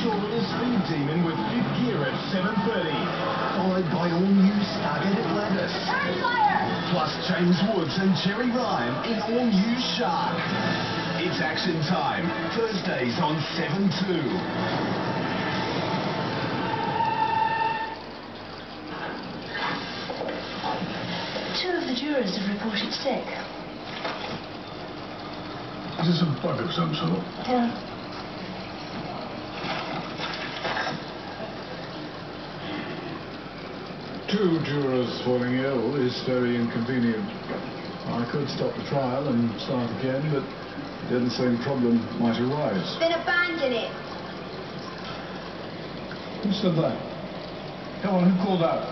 Saw the speed demon with fifth gear at 7:30. Followed by all new Stargate Atlantis. Plus James Woods and Jerry Ryan in all new Shark. It's action time. Thursdays on 7/2. Two of the jurors have reported sick. Is this a bug of some sort? Yeah. Two jurors falling ill is very inconvenient. I could stop the trial and start again, but then the same problem might arise. Then abandon it. Who said that? Come on, who called out?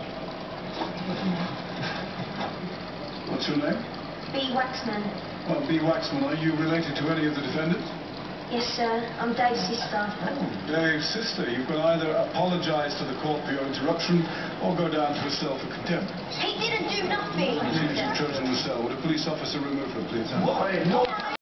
What's your name? B. Waxman. B. Waxman, are you related to any of the defendants? Yes, sir. I'm Dave's sister. Oh, Dave's sister. You can either apologise to the court for your interruption or go down to a cell for contempt. He didn't do nothing. As soon as you've chosen the cell, would a police officer remove her, please? What?